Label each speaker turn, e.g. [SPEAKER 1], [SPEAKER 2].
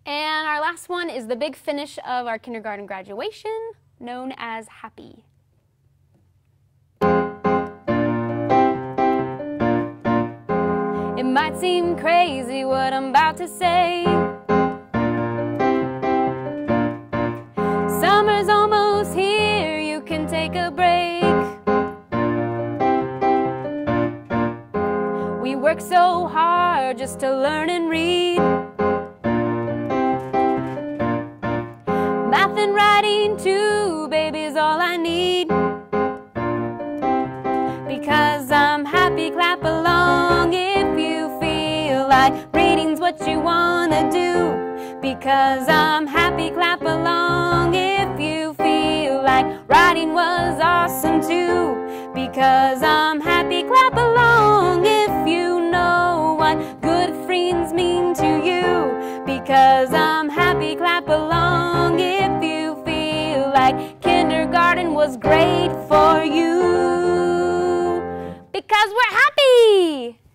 [SPEAKER 1] And our last one is the big finish of our kindergarten graduation, known as Happy. It might seem crazy what I'm about to say. Summer's almost here, you can take a break. We work so hard just to learn and read. Math and writing too, baby's all I need. Because I'm happy, clap along if you feel like reading's what you wanna do. Because I'm happy, clap along if you feel like writing was awesome too. Because I'm happy, clap along if you know what good friends mean to you. Because I'm happy, clap along if you feel like kindergarten was great for you. Because we're happy!